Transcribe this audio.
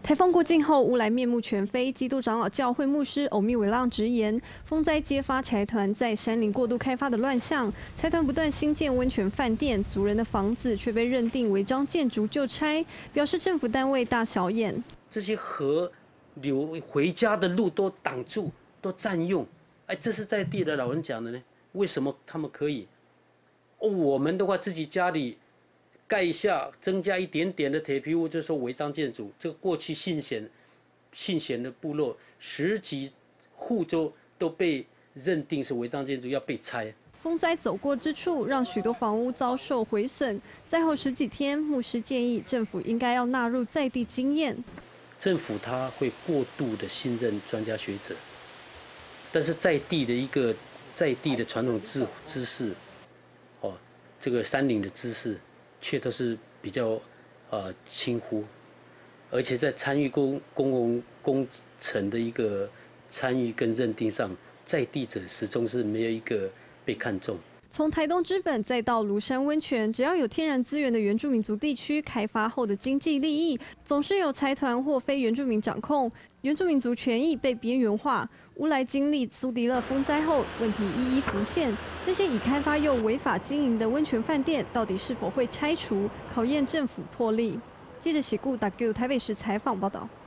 台风过境后，乌来面目全非。基督长老教会牧师欧密伟浪直言，风灾揭发财团在山林过度开发的乱象。财团不断新建温泉饭店，族人的房子却被认定违章建筑就拆，表示政府单位大小眼。 这些河流回家的路都挡住，都占用。哎，这是在地的老人讲的呢。为什么他们可以？我们的话自己家里。 盖一下，增加一点点的铁皮屋，就说违章建筑。这个过去信贤的部落10几户都被认定是违章建筑，要被拆。 风灾走过之处，让许多房屋遭受毁损。灾后10几天，牧师建议政府应该要纳入在地经验。 政府他会过度的信任专家学者，但是在地的传统知识，这个山林的知识。 却都是比较轻忽，而且在参与公共工程的一个参与跟认定上，在地者始终是没有一个被看重。 从台东知本再到庐山温泉，只要有天然资源的原住民族地区，开发后的经济利益总是由财团或非原住民掌控，原住民族权益被边缘化。乌来经历苏迪勒风灾后，问题一一浮现。这些已开发又违法经营的温泉饭店，到底是否会拆除，考验政府魄力。记者喜顾打给台北市采访报道。